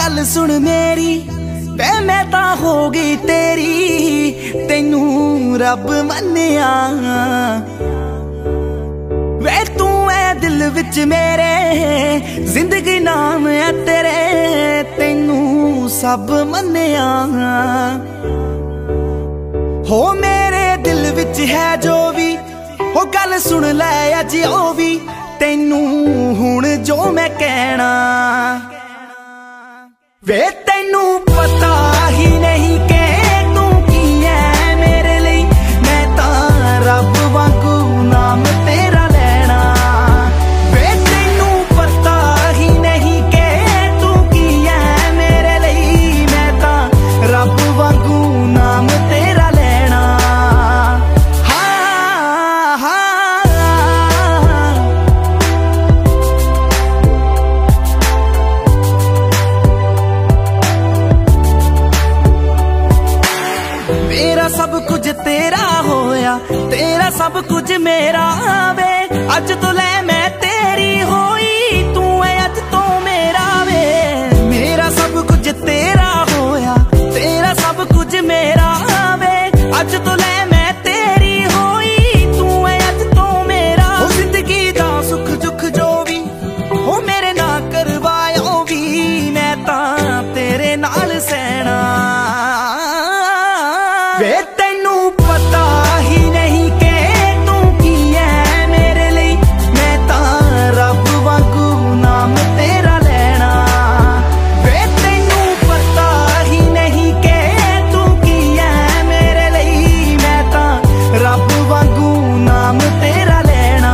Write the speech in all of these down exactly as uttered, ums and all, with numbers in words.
गल सुन मेरी वे मैं तां हो गई तेरी, तैनू रब मन्नेया वे तू है दिल विच मेरे, जिंदगी नाम है तेरे, तैनू सब मन्नेया हो मेरे दिल विच है जो भी हो गल सुन लै अज ओ भी, तैनू हुण जो मैं कहना वे तैनू पता ही नहीं कि तू की है मेरे लिए, मैं तां रब वांगू नाम तेरा लेना वे तैनू पता ही नहीं कि तू की है मेरे लिए, मैं तां रब वांगू नाम तेरा लेना। हाँ हाँ मेरा सब कुछ तेरा होया, तेरा सब कुछ मेरा वे, अज तो ले मैं तेरी होई, तू है अज तो मेरा वे। मेरा सब कुछ तेरा होया, तेरा सब कुछ मेरा वे, अज तो ले मैं तेरी होई, तू है अज तो मेरा। हो जिंदगी दा सुख दुख जो भी हो मेरे ना करवायो भी, मैं तां तेरे नाल सहना वे तैनू पता ही नहीं कि तू की है मेरे लिए, मैं तां रब वांगू नाम तेरा लेना वे तैनू पता ही नहीं कि तू की है मेरे लिए, मैं तां रब वांगू नाम तेरा लेना।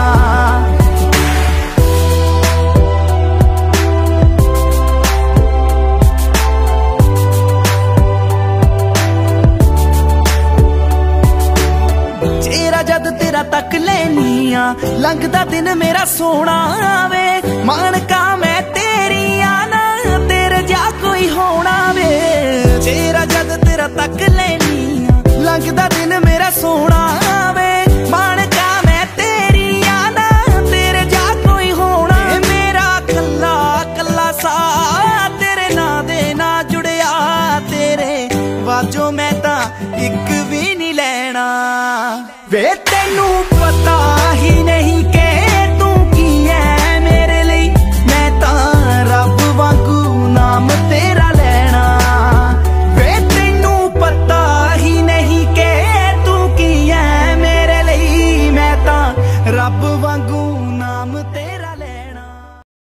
चेहरा जद तेरा तक लेनिया, लंघदा दिन मेरा सोना वे, मानका मैं तेरी आना, तेरे जा कोई होना वे। चेहरा जद तेरा तक लेनिया, लंघदा दिन मेरा सोना वे, मानका मैं तेरी आना, तेरे जा कोई होना। मेरा कल्ला कल्ला सा तेरे ना दे ना जुड़िया, तेरे वाजो मैं तां इक भी नहीं लेना वे तैनू पता ही नहीं कि तू की है मेरे लिए, मैं तां रब वांगू नाम तेरा लेना वे तैनू पता ही नहीं कि तू की है मेरे लिए, मैं तां रब वांगू नाम तेरा।